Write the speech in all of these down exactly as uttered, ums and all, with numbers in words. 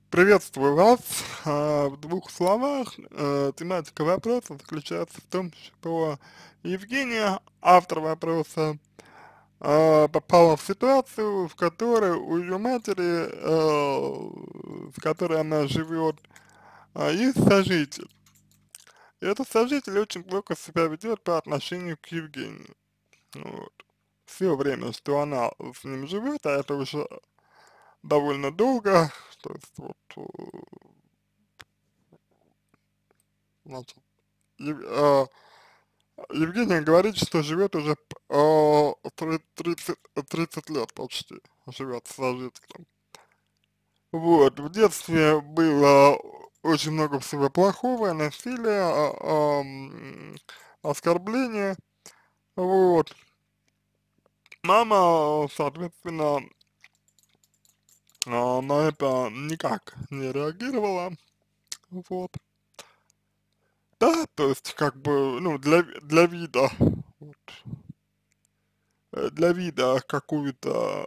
Приветствую вас. А, В двух словах, э, тематика вопроса заключается в том, что Евгения, автор вопроса, а, попала в ситуацию, в которой у ее матери, э, с которой она живет, а, есть сожитель. И этот сожитель очень плохо себя ведет по отношению к Евгении. Вот. Все время, что она с ним живет, а это уже довольно долго, то есть вот, э, значит, Ев- а, Евгения говорит, что живет уже а, три- тридцать, тридцать лет почти, живет с сожителем. Вот, в детстве было очень много всего плохого, насилия, а- ам, оскорбления, вот. Мама, соответственно, а, на это никак не реагировала, вот. Да, то есть, как бы, ну, для, для вида, вот, э, для вида какую-то,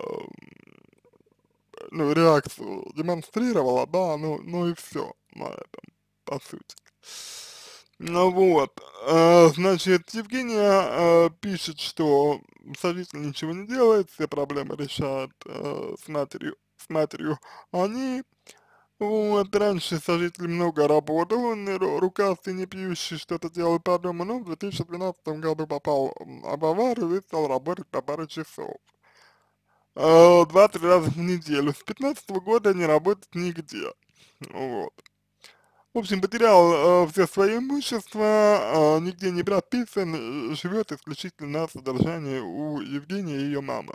ну, реакцию демонстрировала, да, ну, ну и все на этом, по сути. Ну вот, э, значит, Евгения э, пишет, что сожитель ничего не делает, все проблемы решают э, с матерью, с матерью они. Вот, раньше сожитель много работал, он не ру- рукастый, не пьющий, что-то делал по дому, но в две тысячи двенадцатом году попал м, в аварию и стал работать по пару часов. Э, два-три раза в неделю. С пятнадцатого года не работает нигде. Вот. В общем, потерял э, все свое имущество, э, нигде не прописан, э, живет исключительно на содержании у Евгении и ее мамы.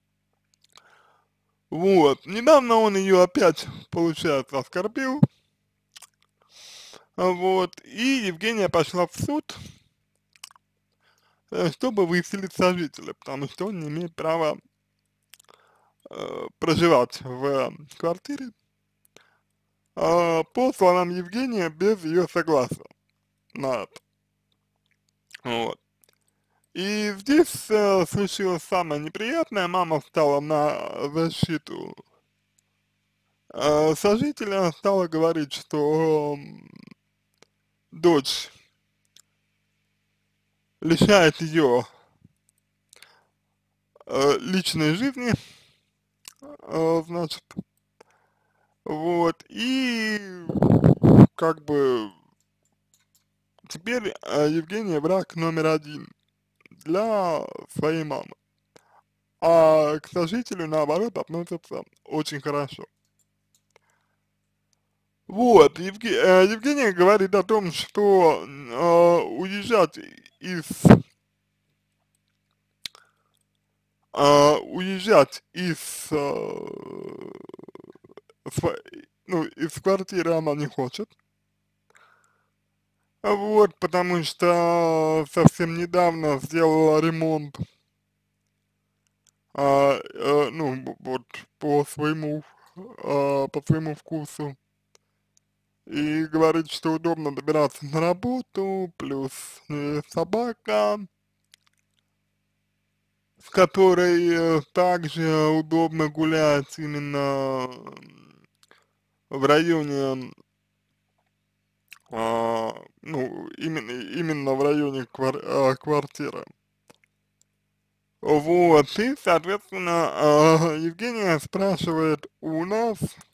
Вот. Недавно он ее опять, получается, оскорбил. а, Вот. И Евгения пошла в суд, э, чтобы выселить сожителя, потому что он не имеет права э, проживать в квартире, э, по словам Евгения, без ее согласия на это. Вот. И здесь э, случилось самое неприятное, мама встала на защиту э, сожителя, стала говорить, что м, дочь лишает ее э, личной жизни, э, значит, вот, и как бы теперь э, Евгения враг номер один для своей мамы, а к сожителю, наоборот, относятся очень хорошо. Вот, Евге- э, Евгения говорит о том, что э, уезжать из, э, уезжать из, э, сво- ну, из квартиры она не хочет, вот, потому что совсем недавно сделала ремонт, а, э, ну, б- вот, по своему, э, по своему вкусу, и говорит, что удобно добираться на работу, плюс э, собака, с которой э, также удобно гулять именно м, в районе, а, ну, именно, именно в районе квар- а, квартиры. Вот, и, соответственно, а, Евгения спрашивает у нас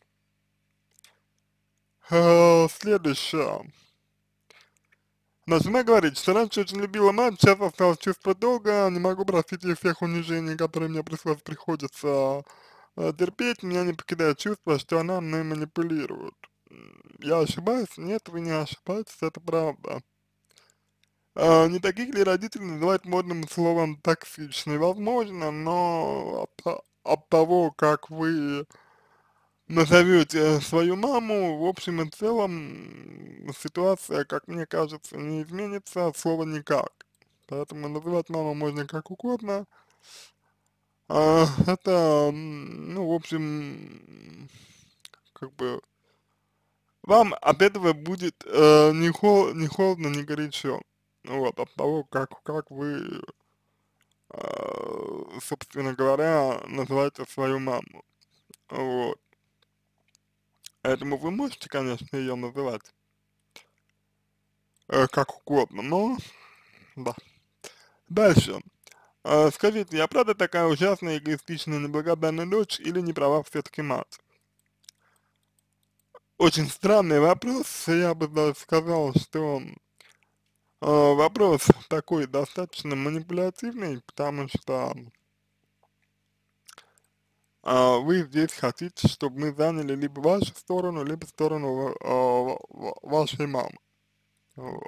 а, следующее. Значит, она говорит, что раньше очень любила мать, сейчас осталось чувство долга, не могу простить ей всех унижений, которые мне пришлось, приходится э, терпеть, меня не покидает чувство, что она мной манипулирует. М, Я ошибаюсь? Нет, вы не ошибаетесь, это правда. А, не таких ли родителей называть модным словом токсичный? Возможно, но от, то- от того, как вы назовете свою маму, в общем и целом, м, ситуация, как мне кажется, не изменится от слова никак. Поэтому называть маму можно как угодно. А, это, м, ну, в общем, как бы вам от этого будет э, не, хол не холодно, не горячо. Вот, от того, как, как вы, э, собственно говоря, называете свою маму. Вот. Поэтому вы можете, конечно, ее называть э, как угодно, но да. Дальше. А, скажите, я правда такая ужасная, эгоистичная, неблагодарная дочь или не права все-таки мать? Очень странный вопрос, я бы даже сказал, что э, вопрос такой достаточно манипулятивный, потому что э, вы здесь хотите, чтобы мы заняли либо вашу сторону, либо сторону э, вашей мамы. Вот.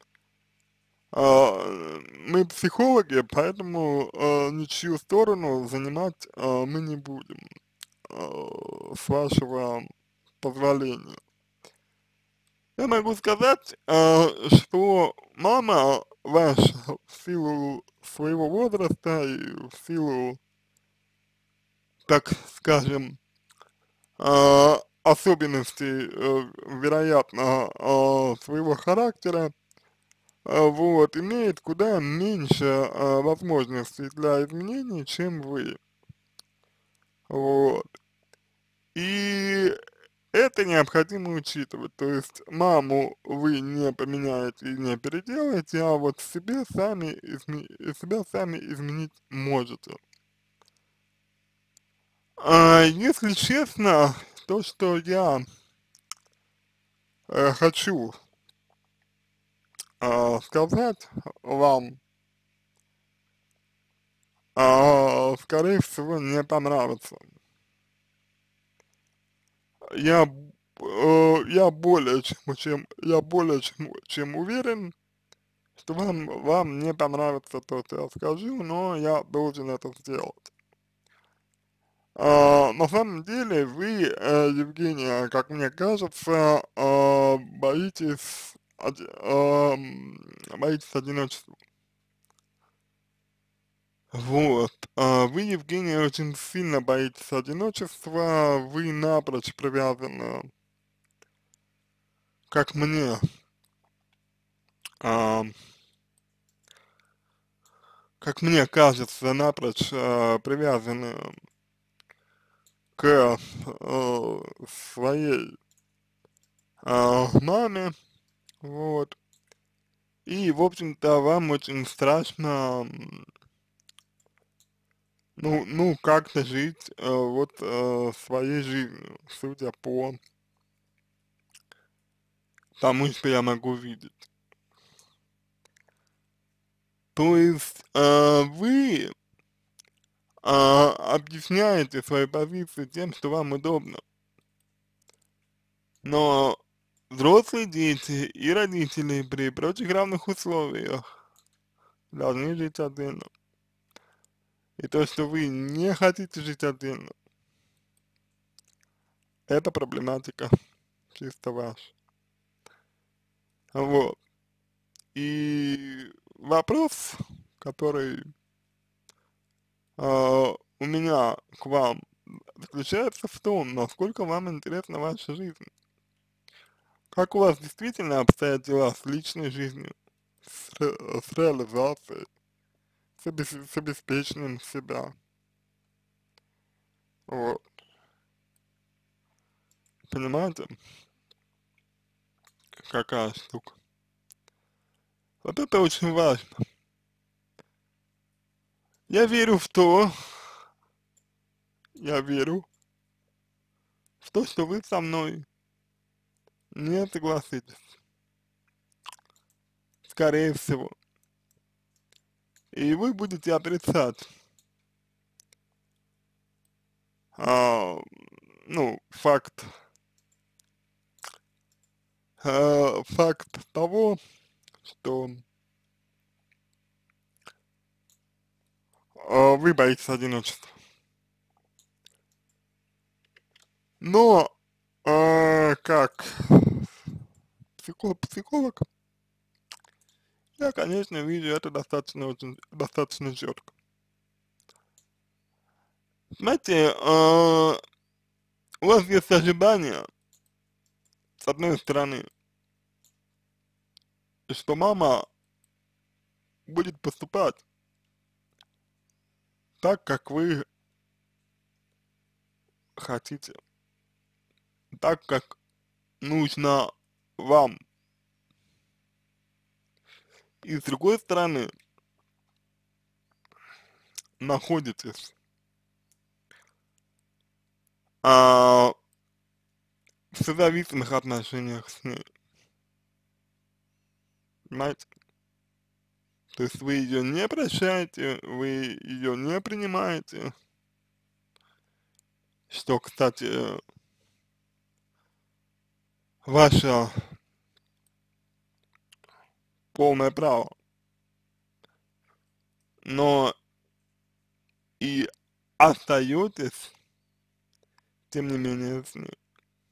А, мы психологи, поэтому э, ничью сторону занимать э, мы не будем, э, с вашего позволения. Я могу сказать, э, что мама ваша в силу своего возраста и в силу, так скажем, э, особенностей, э, вероятно, э, своего характера, э, вот, имеет куда меньше э, возможностей для изменений, чем вы. Вот. И это необходимо учитывать, то есть маму вы не поменяете и не переделаете, а вот себе сами, изме себя сами изменить можете. А, если честно, то, что я э, хочу э, сказать вам, а, скорее всего, не понравится. Я, б- э, я более чем, чем, я более чем, чем уверен, что вам, вам не понравится то, что я скажу, но я должен это сделать. А, на самом деле вы, э, Евгения, как мне кажется, а, боитесь, оди- ам, боитесь одиночества. Вот. А вы, Евгения, очень сильно боитесь одиночества, вы напрочь привязаны, как мне, а, как мне кажется, напрочь а, привязаны к э, своей а, маме, вот, и, в общем-то, вам очень страшно, м, ну, ну, как-то жить, э, вот, э, своей жизнью, судя по тому, что я могу видеть. То есть, э, вы, а, объясняете свои позиции тем, что вам удобно, но взрослые дети и родители при прочих равных условиях должны жить отдельно. И то, что вы не хотите жить отдельно, это проблематика чисто ваша. Вот. И вопрос, который а, у меня к вам заключается в том, насколько вам интересна ваша жизнь. Как у вас действительно обстоят дела с личной жизнью, с, ре- с реализацией, с, обес- с обеспечением себя. Вот. Понимаете, какая штука? Вот это очень важно. Я верю в то, я верю в то, что вы со мной не согласитесь, скорее всего. И вы будете отрицать, а, ну, факт, а, факт того, что а, вы боитесь одиночества. Но, а, как психолог, психолог, я, конечно, вижу это достаточно, очень, достаточно четко. Знаете, а, у вас есть ожидания, с одной стороны, что мама будет поступать так, как вы хотите. так, как нужно вам. И с другой стороны, находитесь а, в созависимых отношениях с ней, понимаете? То есть вы ее не прощаете, вы ее не принимаете, что, кстати, ваше полное право, но и остаетесь, тем не менее, с ней.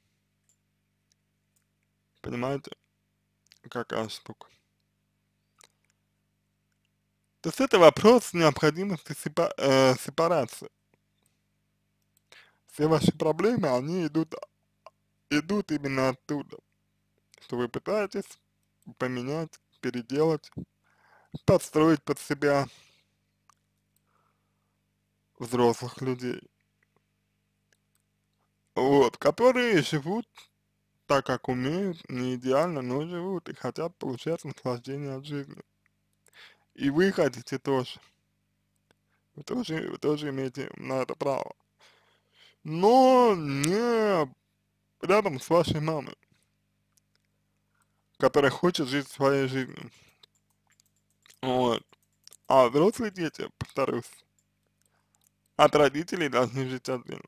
Понимаете, какая штука? То есть это вопрос необходимости сепа э, сепарации. Все ваши проблемы, они идут, идут именно оттуда, что вы пытаетесь поменять, переделать, подстроить под себя взрослых людей, вот, которые живут так, как умеют, не идеально, но живут и хотят получать наслаждение от жизни. И вы хотите тоже, вы тоже, вы тоже имеете на это право. Но не рядом с вашей мамой, которая хочет жить своей жизнью. Вот. А взрослые дети, повторюсь, от родителей должны жить отдельно.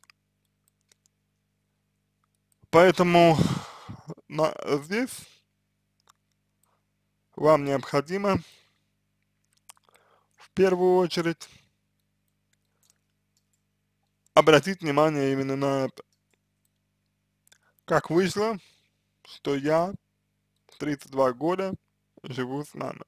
Поэтому на, здесь вам необходимо в первую очередь обратить внимание именно на это. Как вышло, что я в тридцать два года живу с мамой.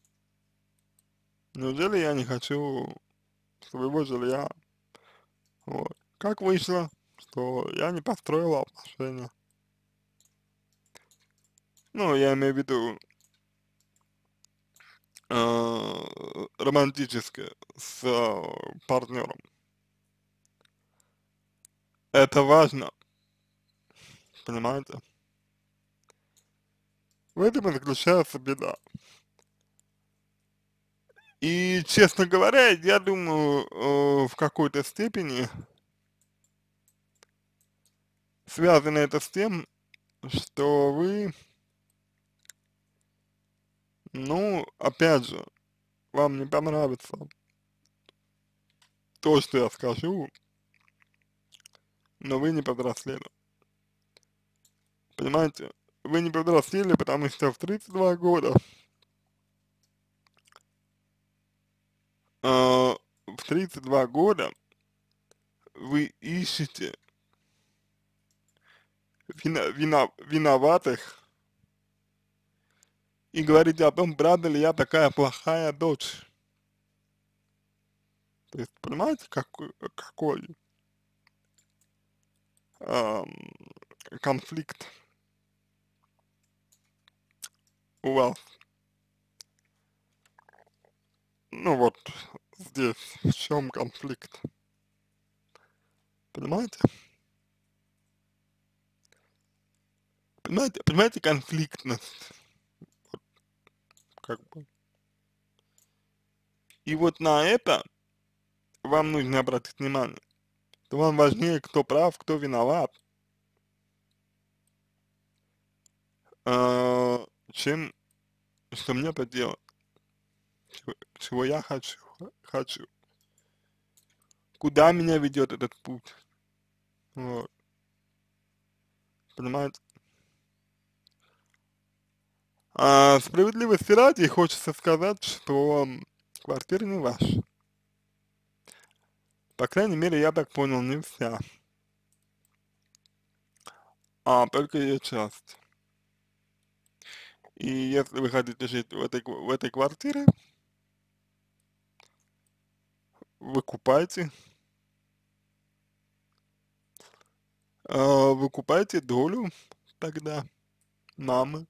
Неужели я не хочу своего жилья? Вот. Как вышло, что я не построила отношения? Ну, я имею в виду э, романтические с э, партнером. Это важно, понимаете? В этом и заключается беда. И, честно говоря, я думаю, э, в какой-то степени связано это с тем, что вы, ну, опять же, вам не понравится то, что я скажу, но вы не повзрослели. Понимаете? Вы не повзрослели, потому что в тридцать два года, э, в тридцать два года вы ищете вина, вина, виноватых и говорите о том, правда ли я такая плохая дочь. То есть, понимаете, какой, какой эм, конфликт у вас? Ну вот, здесь, в чем конфликт? Понимаете? Понимаете, понимаете конфликтность, как бы. И вот на это вам нужно обратить внимание. То вам важнее, кто прав, кто виноват, э, чем что мне поделать, чего, чего я хочу, хочу, куда меня ведет этот путь, вот, понимаете? А справедливости ради хочется сказать, что квартира не ваша. По крайней мере, я так понял, не вся, а только ее часть. И если вы хотите жить в этой, в этой квартире, выкупайте, э, выкупайте долю тогда мамы.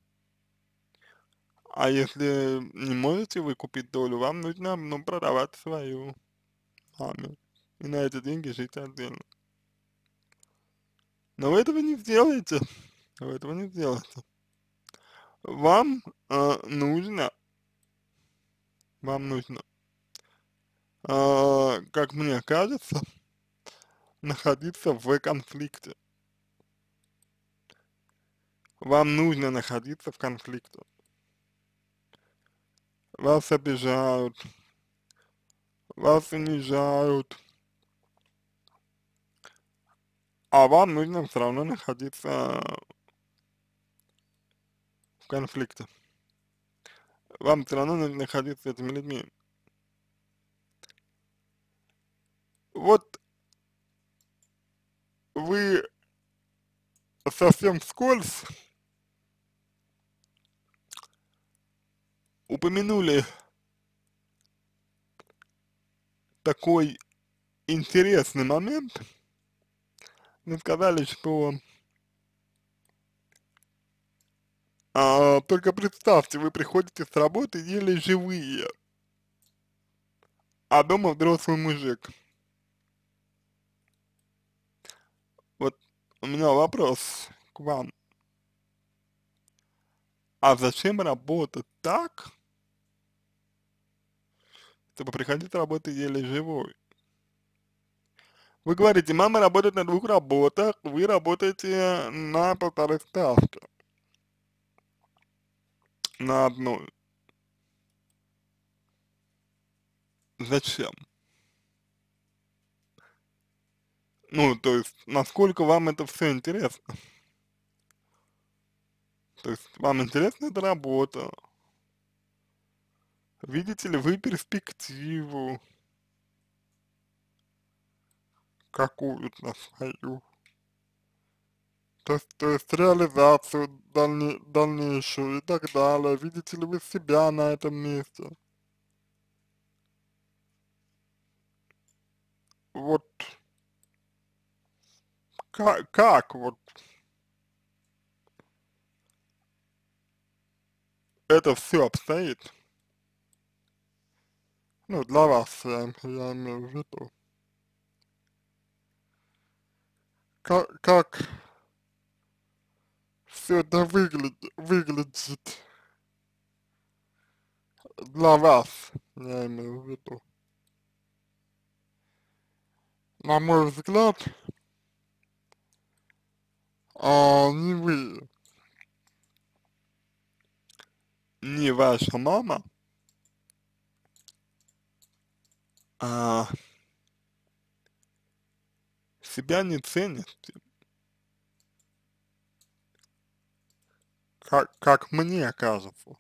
А если не можете выкупить долю, вам нужно, ну, продавать свою маме. И на эти деньги жить отдельно. Но вы этого не сделаете, вы этого не сделаете. Вам э, нужно, вам нужно, э, как мне кажется, находиться в конфликте. Вам нужно находиться в конфликте. Вас обижают, вас унижают, а вам нужно все равно находиться в конфликте. Вам все равно нужно находиться с этими людьми. Вот вы совсем вскользь упомянули такой интересный момент. Вы сказали, что а, только представьте, вы приходите с работы еле живые, а дома взрослый мужик. Вот у меня вопрос к вам. А зачем работать так, чтобы приходить с работы еле живой? Вы говорите, мама работает на двух работах, вы работаете на полторы ставки, на одной. Зачем? Ну, то есть, насколько вам это все интересно? То есть, вам интересна эта работа? Видите ли вы перспективу какую-то свою? То есть, то есть реализацию дальне, дальнейшую и так далее. Видите ли вы себя на этом месте? Вот как, как вот это все обстоит? Ну, для вас, я, я имею в виду. Как, как все это выглядит, выглядит для вас, я имею в виду. На мой взгляд, а, не вы, не ваша мама, а, себя не цените, как, как мне кажется.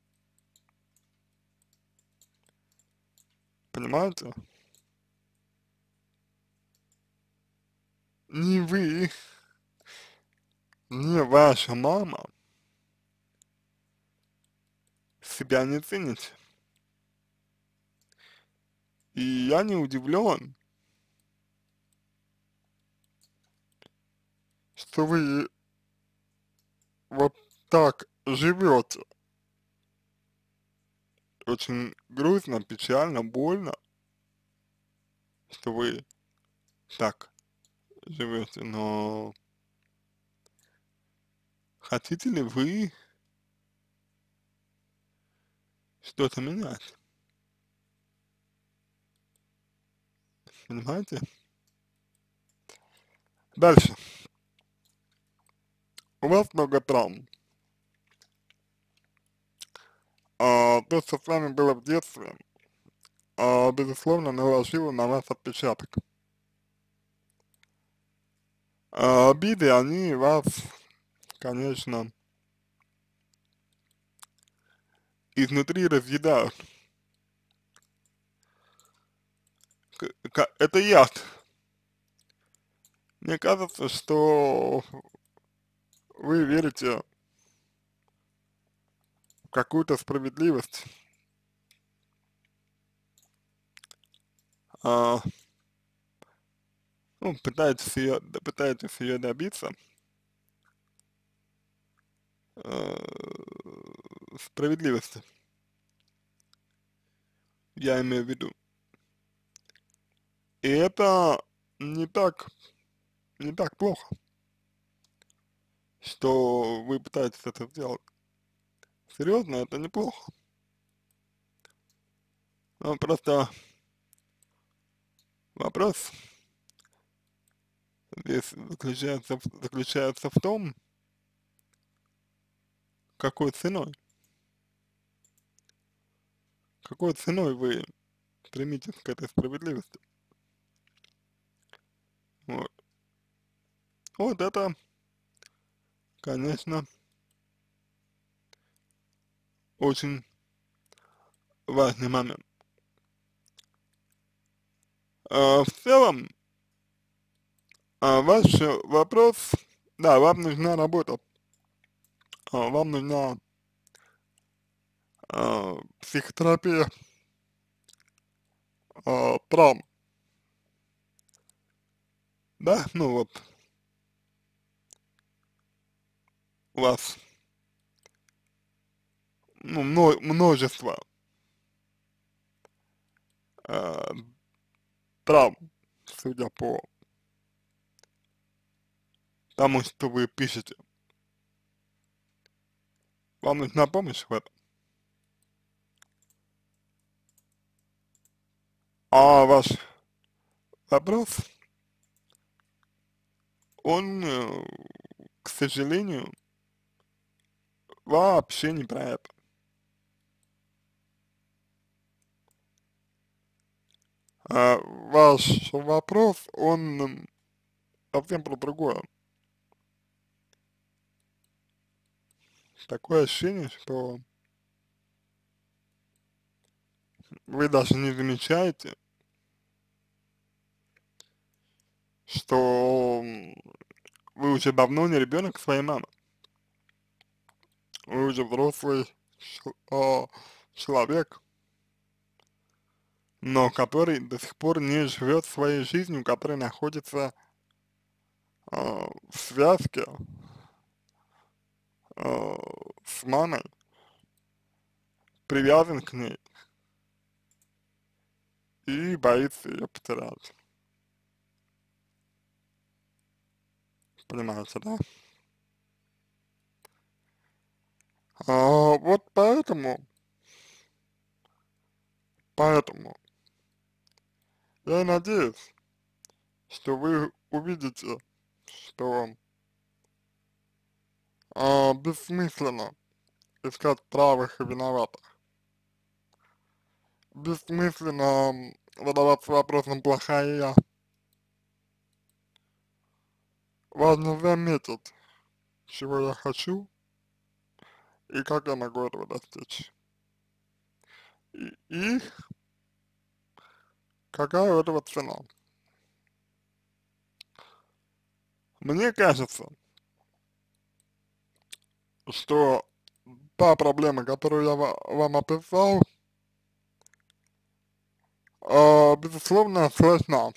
Понимаете? Не вы, не ваша мама себя не цените. И я не удивлен, что вы вот так живете. Очень грустно, печально, больно, что вы так живете, но хотите ли вы что-то менять? Понимаете? Дальше. У вас много травм. А, то, что с вами было в детстве, а, безусловно, наложило на вас отпечаток. А, обиды, они вас, конечно, изнутри разъедают. К- к- Это яд. Мне кажется, что вы верите в какую-то справедливость, а, ну, пытаетесь ее, пытаетесь ее добиться, э, справедливости, я имею в виду. И это не так, не так плохо. что вы пытаетесь это сделать. Серьезно, это неплохо. Ну, просто вопрос здесь заключается, в- заключается в том, какой ценой, какой ценой вы стремитесь к этой справедливости. Вот, вот это, конечно, очень важный момент. А, в целом, а, ваш э, вопрос, да, вам нужна работа, а, вам нужна а, психотерапия, а, травм, да, ну вот, у вас, ну, мно- множество а, травм, судя по тому, что вы пишете. Вам нужна помощь в этом. А ваш вопрос, он, э, к сожалению, вообще не про это. А, ваш вопрос, он м, совсем про другое. Такое ощущение, что вы даже не замечаете, что м, вы уже давно не ребенок своей мамы. Вы уже взрослый ч- а, человек, но который до сих пор не живет своей жизнью, который находится а, в связке а, с мамой, привязан к ней и боится ее потерять. Понимаете, да? А, вот поэтому, поэтому я и надеюсь, что вы увидите, что а, бессмысленно искать правых и виноватых. Бессмысленно м, задаваться вопросом плохая я. Важно заметить, чего я хочу и как я могу этого достичь. И, и какая у этого цена. Мне кажется, что та проблема, которую я ва- вам описал, а, безусловно, сложна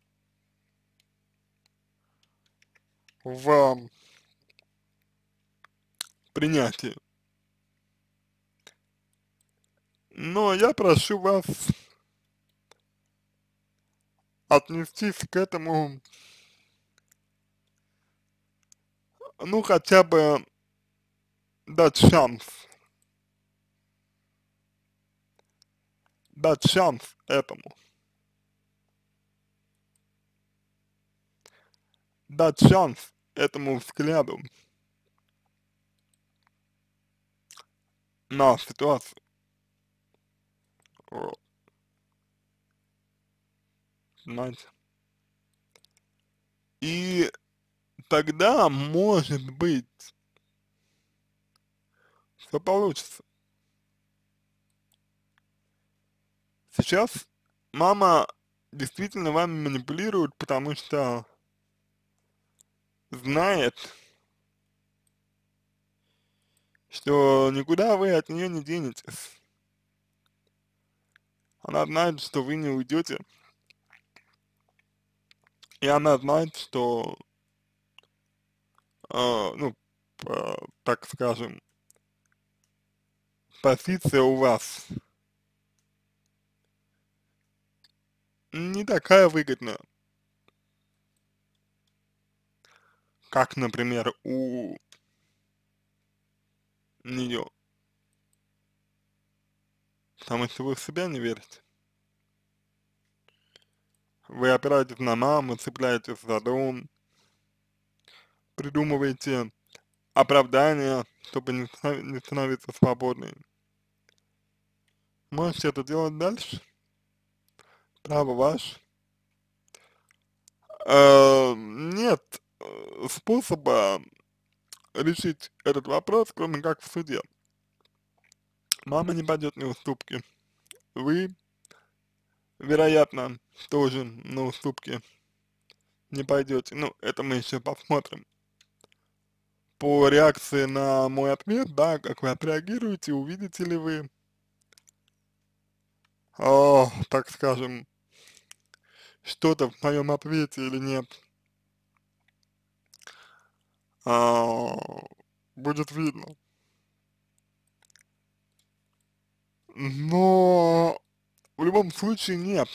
в принятии. Но я прошу вас отнестись к этому, ну, хотя бы дать шанс, дать шанс этому, дать шанс этому взгляду на ситуацию, вот, понимаете. И тогда, может быть, все получится. Сейчас мама действительно вами манипулирует, потому что знает, что никуда вы от нее не денетесь. Она знает, что вы не уйдете, и она знает, что, а, ну, а, так скажем, позиция у вас не такая выгодная, как, например, у нее, потому что вы в себя не верите. Вы опираетесь на маму, цепляетесь за дом, придумываете оправдания, чтобы не, ста- не становиться свободной. Можете это делать дальше, право ваше. Э, нет э, способа решить этот вопрос, кроме как в суде. Мама не пойдет на уступки. Вы, вероятно, тоже на уступки не пойдете. Ну, это мы еще посмотрим. По реакции на мой ответ, да, как вы отреагируете, увидите ли вы, а, так скажем, что-то в моем ответе или нет, а, будет видно. Но в любом случае нет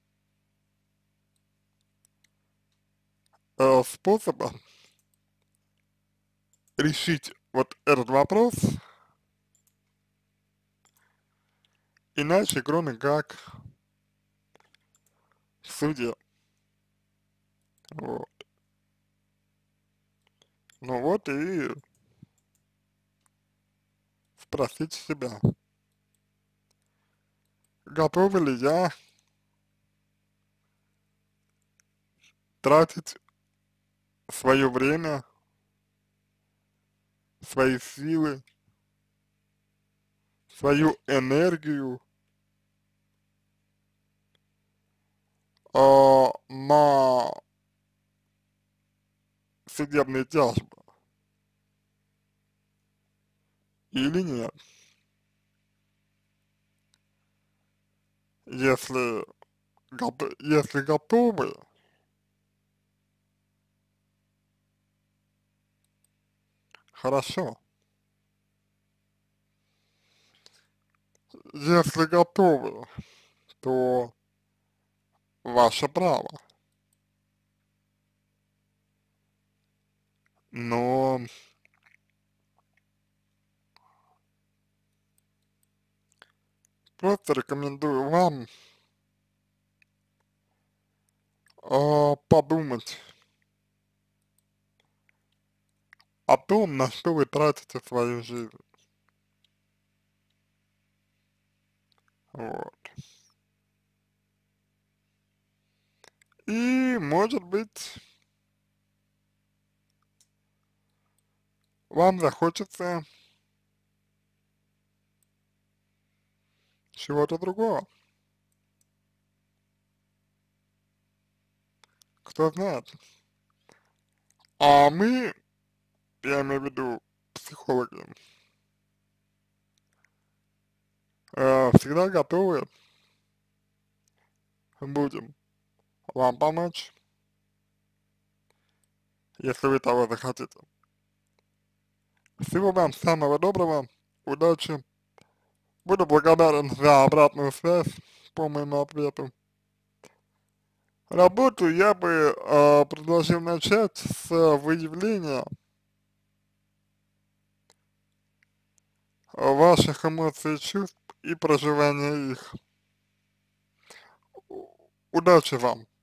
э, способа решить вот этот вопрос иначе, кроме как в суде. Вот. Ну вот и спросите себя, готова ли я тратить свое время, свои силы, свою энергию а, на судебные тяжбы или нет. Если, гото- если готовы, хорошо. Если готовы, то ваше право. Но просто рекомендую вам а, подумать о том, на что вы тратите свою жизнь. Вот. И, может быть, вам захочется чего-то другого. Кто знает. А мы, я имею в виду психологи, э, всегда готовы будем вам помочь, если вы того захотите. Всего вам самого доброго, удачи. Буду благодарен за обратную связь по моему ответу. Работу я бы э, предложил начать с выявления ваших эмоций и чувств и проживания их. Удачи вам!